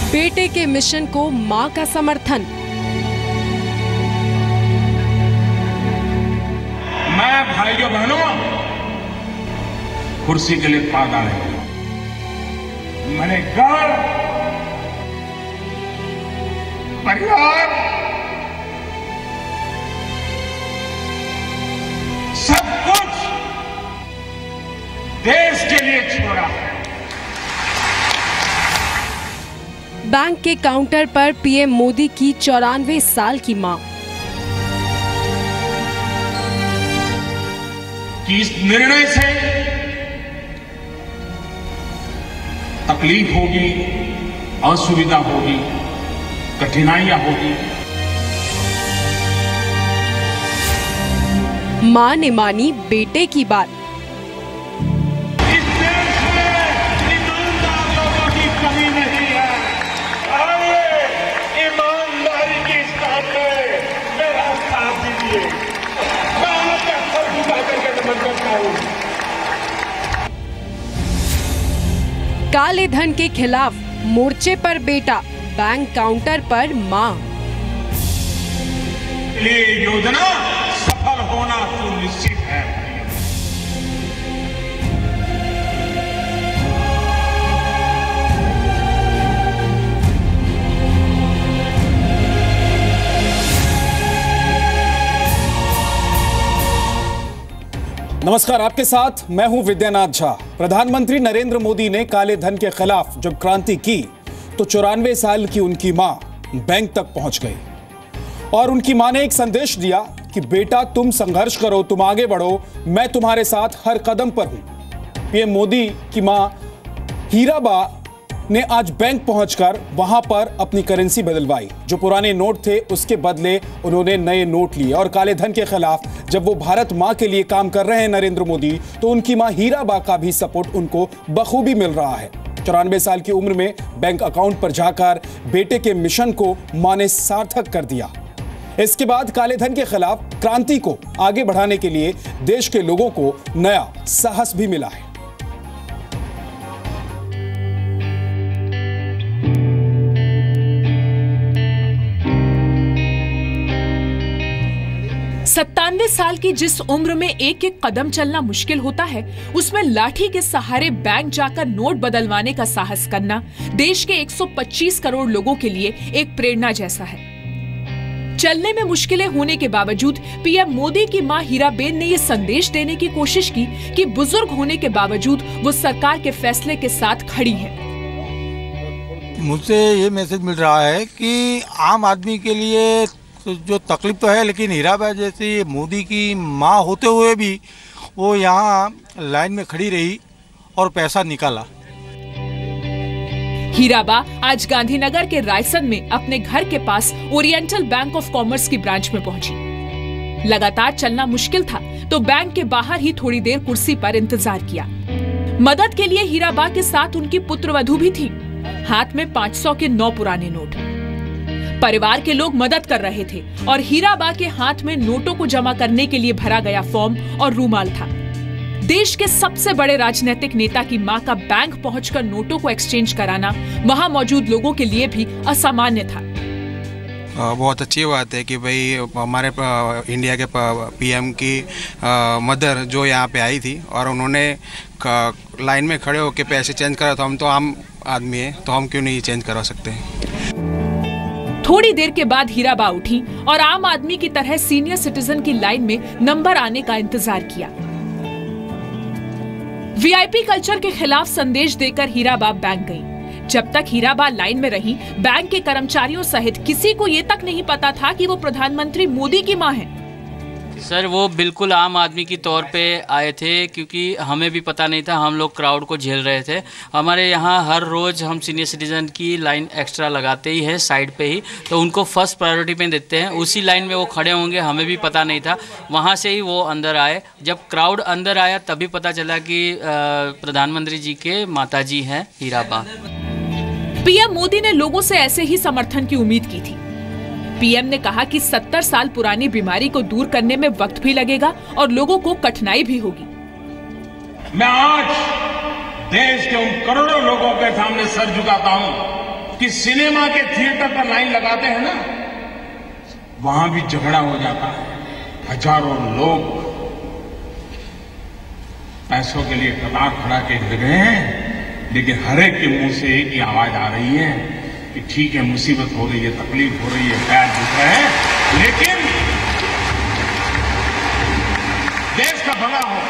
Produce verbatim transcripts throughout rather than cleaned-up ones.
बेटे के मिशन को मां का समर्थन। मैं भाइयों बहनों कुर्सी के लिए पागल नहीं, मैंने घर, परिवार, सब कुछ देश के लिए छोड़ा है। बैंक के काउंटर पर पीएम मोदी की चौरानवे साल की मां। इस निर्णय से तकलीफ होगी, असुविधा होगी, कठिनाइयां होगी। मां ने मानी बेटे की बात। इस देश में ईमानदार लोगों की कमी नहीं है। आइए ईमानदारी की साथ में मेरा साथ दीजिए। मैं आपका सर झुका करके नमन करता हूं। काले धन के खिलाफ मोर्चे पर बेटा, बैंक काउंटर पर मां। ये योजना सफल होना तो निश्चित है। नमस्कार, आपके साथ मैं हूं विद्यानाथ झा। प्रधानमंत्री नरेंद्र मोदी ने काले धन के खिलाफ जब क्रांति की तो चौरानवे साल की उनकी मां बैंक तक पहुंच गई और उनकी मां ने एक संदेश दिया कि बेटा तुम संघर्ष करो, तुम आगे बढ़ो, मैं तुम्हारे साथ हर कदम पर हूं। पीएम मोदी की मां हीराबा ने आज बैंक पहुंचकर वहां पर अपनी करेंसी बदलवाई। जो पुराने नोट थे उसके बदले उन्होंने नए नोट लिए और काले धन के खिलाफ जब वो भारत मां के लिए काम कर रहे हैं नरेंद्र मोदी, तो उनकी मां हीराबा का भी सपोर्ट उनको बखूबी मिल रहा है। चौरानवे साल की उम्र में बैंक अकाउंट पर जाकर बेटे के मिशन को मां ने सार्थक कर दिया। इसके बाद काले धन के खिलाफ क्रांति को आगे बढ़ाने के लिए देश के लोगों को नया साहस भी मिला है। सत्तानवे साल की जिस उम्र में एक एक कदम चलना मुश्किल होता है, उसमें लाठी के सहारे बैंक जाकर नोट बदलवाने का साहस करना देश के एक सौ पच्चीस करोड़ लोगों के लिए एक प्रेरणा जैसा है। चलने में मुश्किलें होने के बावजूद पीएम मोदी की मां हीराबेन ने यह संदेश देने की कोशिश की कि बुजुर्ग होने के बावजूद वो सरकार के फैसले के साथ खड़ी है। मुझसे ये मैसेज मिल रहा है कि आम आदमी के लिए तो जो तकलीफ तो है, लेकिन हीराबा जैसी मोदी की माँ होते हुए भी वो यहाँ लाइन में खड़ी रही और पैसा निकाला। हीराबा आज गांधीनगर के रायसन में अपने घर के पास ओरिएंटल बैंक ऑफ कॉमर्स की ब्रांच में पहुंची। लगातार चलना मुश्किल था तो बैंक के बाहर ही थोड़ी देर कुर्सी पर इंतजार किया। मदद के लिए हीराबा के साथ उनकी पुत्रवधू भी थी, हाथ में पाँच सौ के नौ पुराने नोट। परिवार के लोग मदद कर रहे थे और हीराबा के हाथ में नोटों को जमा करने के लिए भरा गया फॉर्म और रूमाल था। देश के सबसे बड़े राजनीतिक नेता की मां का बैंक पहुंचकर नोटों को एक्सचेंज कराना वहां मौजूद लोगों के लिए भी असामान्य था। बहुत अच्छी बात है कि भाई हमारे इंडिया के पीएम की मदर जो यहाँ पे आई थी और उन्होंने लाइन में खड़े होकर पैसे चेंज करा, तो हम तो आम आदमी हैं, तो हम क्यों नहीं चेंज करवा सकते हैं। थोड़ी देर के बाद हीराबा उठी और आम आदमी की तरह सीनियर सिटीजन की लाइन में नंबर आने का इंतजार किया। वीआईपी कल्चर के खिलाफ संदेश देकर हीराबा बैंक गई। जब तक हीराबा लाइन में रही, बैंक के कर्मचारियों सहित किसी को ये तक नहीं पता था कि वो प्रधानमंत्री मोदी की मां है। सर वो बिल्कुल आम आदमी की तौर पे आए थे, क्योंकि हमें भी पता नहीं था, हम लोग क्राउड को झेल रहे थे। हमारे यहाँ हर रोज़ हम सीनियर सिटीज़न की लाइन एक्स्ट्रा लगाते ही है साइड पे ही, तो उनको फर्स्ट प्रायोरिटी पे देते हैं। उसी लाइन में वो खड़े होंगे, हमें भी पता नहीं था। वहाँ से ही वो अंदर आए। जब क्राउड अंदर आया तभी पता चला कि प्रधानमंत्री जी के माता जी हैं हीराबा। पीएम मोदी ने लोगों से ऐसे ही समर्थन की उम्मीद की थी। पीएम ने कहा कि सत्तर साल पुरानी बीमारी को दूर करने में वक्त भी लगेगा और लोगों को कठिनाई भी होगी। मैं आज देश के उन करोड़ों लोगों के सामने सर झुकाता हूं कि सिनेमा के थिएटर पर लाइन लगाते हैं ना, वहां भी झगड़ा हो जाता है। हजारों लोग पैसों के लिए कतार खड़ा के लगे हैं, लेकिन हर एक के मुंह से एक ही आवाज आ रही है कि ठीक है, मुसीबत हो रही है, तकलीफ हो रही है, पैर दुख रहे हैं, लेकिन देश का भला हो।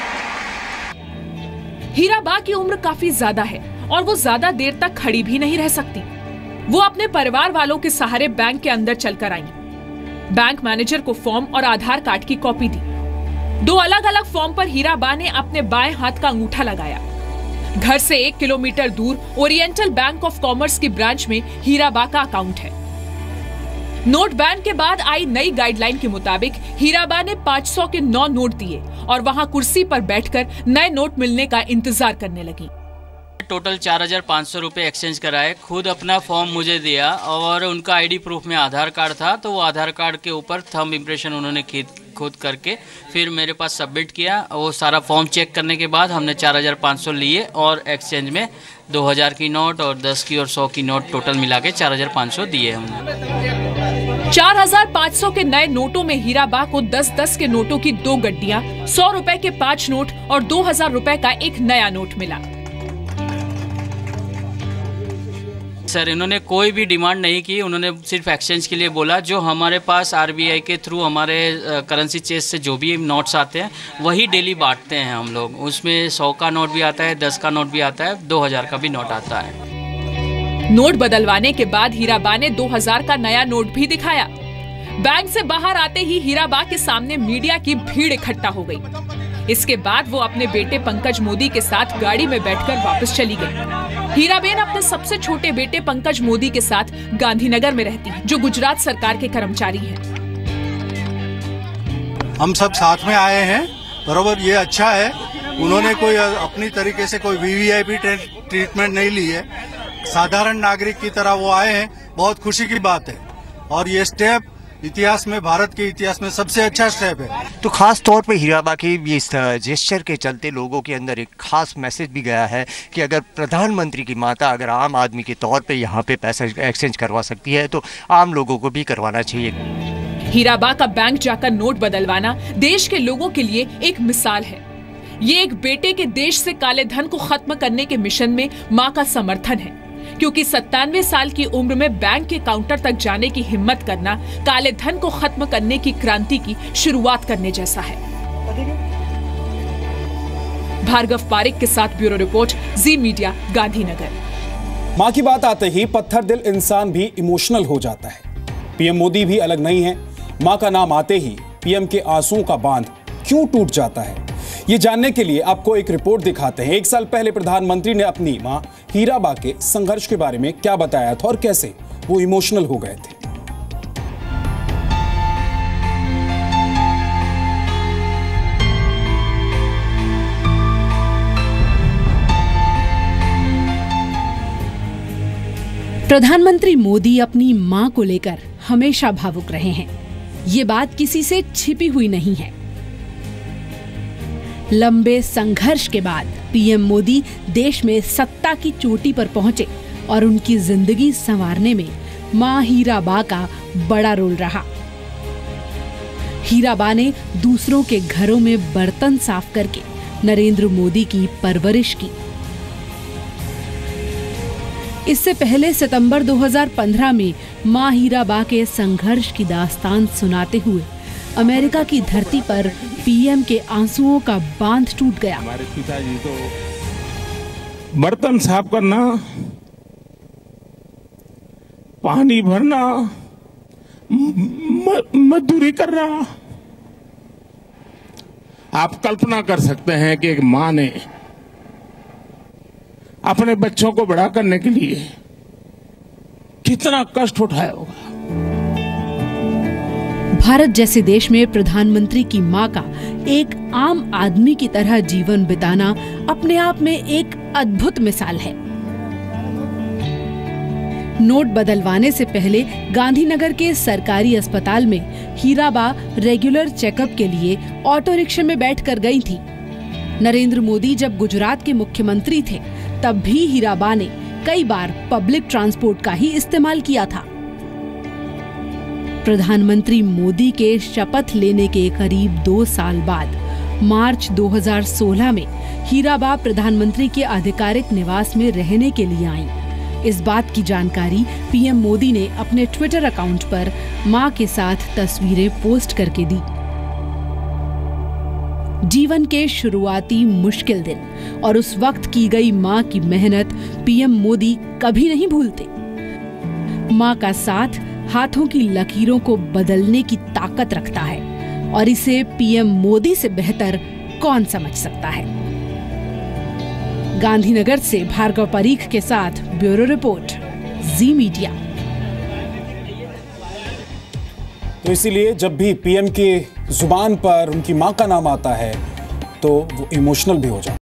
हीराबा की उम्र काफी ज्यादा है और वो ज्यादा देर तक खड़ी भी नहीं रह सकती। वो अपने परिवार वालों के सहारे बैंक के अंदर चलकर आई। बैंक मैनेजर को फॉर्म और आधार कार्ड की कॉपी दी। दो अलग अलग फॉर्म पर हीराबा ने अपने बाएं हाथ का अंगूठा लगाया। घर से एक किलोमीटर दूर ओरिएंटल बैंक ऑफ कॉमर्स की ब्रांच में हीराबा का अकाउंट है। नोट बैन के बाद आई नई गाइडलाइन के मुताबिक हीराबा ने पाँच सौ के नौ नोट दिए और वहां कुर्सी पर बैठकर नए नोट मिलने का इंतजार करने लगी। टोटल चार हजार पाँच सौ रुपये एक्सचेंज कराए। खुद अपना फॉर्म मुझे दिया और उनका आईडी प्रूफ में आधार कार्ड था, तो वो आधार कार्ड के ऊपर थंब इम्प्रेशन उन्होंने खुद करके फिर मेरे पास सबमिट किया। वो सारा फॉर्म चेक करने के बाद हमने चार हजार पाँच सौ लिए और एक्सचेंज में दो हजार की नोट और दस की और सौ की नोट टोटल मिला के चार हजार पाँच सौ दिए हमने। चार हजार पाँच सौ के नए नोटों में हीराबा को दस दस के नोटों की दो गड्डियां, सौ रुपए के पांच नोट और दो हजार रुपए का एक नया नोट मिला। सर, इन्होंने कोई भी डिमांड नहीं की, उन्होंने सिर्फ एक्सचेंज के लिए बोला। जो हमारे पास आरबीआई के थ्रू हमारे करेंसी चेस से जो भी नोट्स आते हैं वही डेली बांटते हैं हम लोग। उसमें सौ का नोट भी आता है, दस का नोट भी आता है, दो हजार का भी नोट आता है। नोट बदलवाने के बाद हीराबा ने दो हजार का नया नोट भी दिखाया। बैंक से बाहर आते ही हीराबा के सामने मीडिया की भीड़ इकट्ठा हो गई। इसके बाद वो अपने बेटे पंकज मोदी के साथ गाड़ी में बैठकर वापस चली गई। हीराबेन अपने सबसे छोटे बेटे पंकज मोदी के साथ गांधीनगर में रहती है, जो गुजरात सरकार के कर्मचारी हैं। हम सब साथ में आए हैं, बरोबर, ये अच्छा है। उन्होंने कोई अपनी तरीके से कोई वीवीआईपी ट्रीटमेंट नहीं ली है, साधारण नागरिक की तरह वो आए हैं। बहुत खुशी की बात है और ये स्टेप इतिहास में, भारत के इतिहास में सबसे अच्छा स्टेप है। तो खास तौर पे हीराबा के इस जेस्चर के चलते लोगों के अंदर एक खास मैसेज भी गया है कि अगर प्रधानमंत्री की माता अगर आम आदमी के तौर पे यहाँ पे पैसा एक्सचेंज करवा सकती है तो आम लोगों को भी करवाना चाहिए। हीराबा का बैंक जाकर नोट बदलवाना देश के लोगों के लिए एक मिसाल है। ये एक बेटे के देश से काले धन को खत्म करने के मिशन में माँ का समर्थन है, क्योंकि सत्तानवे साल की उम्र में बैंक के काउंटर तक जाने की हिम्मत करना काले धन को खत्म करने की क्रांति की शुरुआत करने जैसा है। भार्गव पारिक के साथ bureau report, Zee media, Gandhinagar. मां की बात आते ही पत्थर दिल इंसान भी इमोशनल हो जाता है। पीएम मोदी भी अलग नहीं है। मां का नाम आते ही पीएम के आंसुओं का बांध क्यों टूट जाता है, ये जानने के लिए आपको एक रिपोर्ट दिखाते हैं। एक साल पहले प्रधानमंत्री ने अपनी मां हीराबा के संघर्ष के बारे में क्या बताया था और कैसे वो इमोशनल हो गए थे। प्रधानमंत्री मोदी अपनी मां को लेकर हमेशा भावुक रहे हैं। ये बात किसी से छिपी हुई नहीं है। लंबे संघर्ष के बाद पीएम मोदी देश में सत्ता की चोटी पर पहुंचे और उनकी जिंदगी संवारने में मां हीराबा का बड़ा रोल रहा। हीराबा ने दूसरों के घरों में बर्तन साफ करके नरेंद्र मोदी की परवरिश की। इससे पहले सितंबर दो हज़ार पंद्रह में मां हीराबा के संघर्ष की दास्तान सुनाते हुए अमेरिका की धरती पर पीएम के आंसुओं का बांध टूट गया। हमारे पिताजी तो बर्तन साफ करना, पानी भरना, मजदूरी करना। आप कल्पना कर सकते हैं कि एक मां ने अपने बच्चों को बड़ा करने के लिए कितना कष्ट उठाया होगा। भारत जैसे देश में प्रधानमंत्री की मां का एक आम आदमी की तरह जीवन बिताना अपने आप में एक अद्भुत मिसाल है। नोट बदलवाने से पहले गांधीनगर के सरकारी अस्पताल में हीराबा रेगुलर चेकअप के लिए ऑटो रिक्शा में बैठकर गई थी। नरेंद्र मोदी जब गुजरात के मुख्यमंत्री थे तब भी हीराबा ने कई बार पब्लिक ट्रांसपोर्ट का ही इस्तेमाल किया था। प्रधानमंत्री मोदी के शपथ लेने के करीब दो साल बाद मार्च दो हज़ार सोलह में हीराबा प्रधानमंत्री के आधिकारिक निवास में रहने के लिए आईं। इस बात की जानकारी पीएम मोदी ने अपने ट्विटर अकाउंट पर मां के साथ तस्वीरें पोस्ट करके दी। जीवन के शुरुआती मुश्किल दिन और उस वक्त की गई मां की मेहनत पीएम मोदी कभी नहीं भूलते। मां का साथ हाथों की लकीरों को बदलने की ताकत रखता है और इसे पीएम मोदी से बेहतर कौन समझ सकता है। गांधीनगर से भार्गव परीख के साथ ब्यूरो रिपोर्ट, जी मीडिया। तो इसीलिए जब भी पीएम के जुबान पर उनकी मां का नाम आता है तो वो इमोशनल भी हो जाता है।